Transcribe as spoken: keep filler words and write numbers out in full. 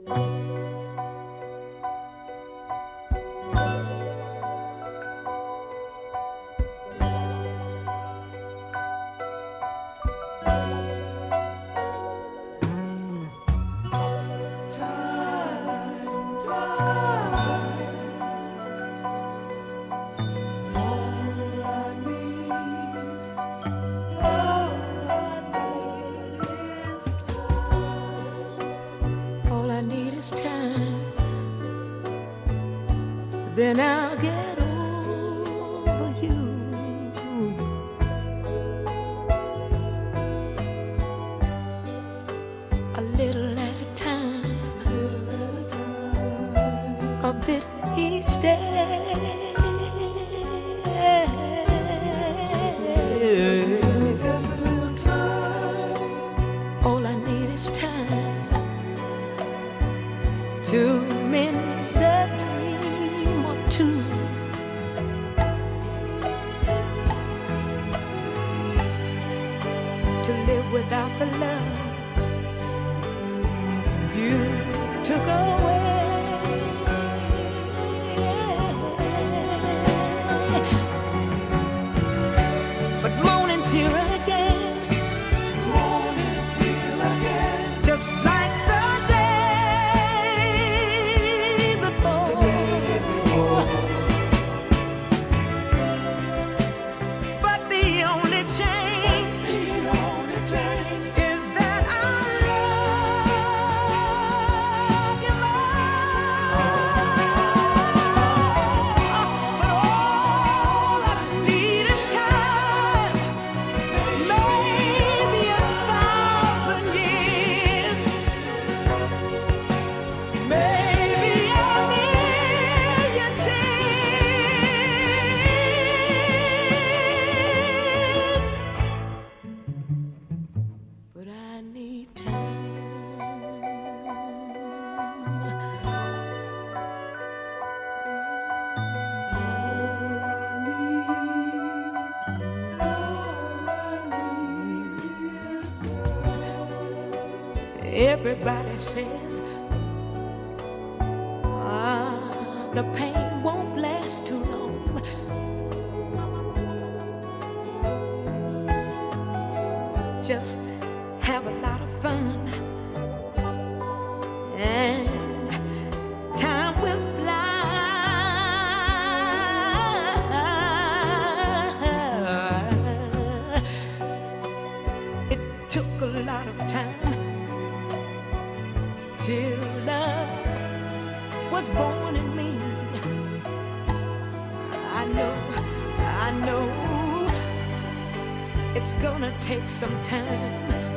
Then I'll get over you. A little at a time, a bit each day. Just a little time. All I need is time to mend a dream or two. To live without the love you took away. But morning's here again, morning's here again, just like the day before. The day before. But the only change, the only change is that I love you more. But all I need is time, maybe a thousand years, maybe a million tears. But I need time. Everybody says, ah, the pain won't last too long. Just have a lot of fun, and time will fly. It took a lot of time till love was born in me. I know, I know it's gonna take some time,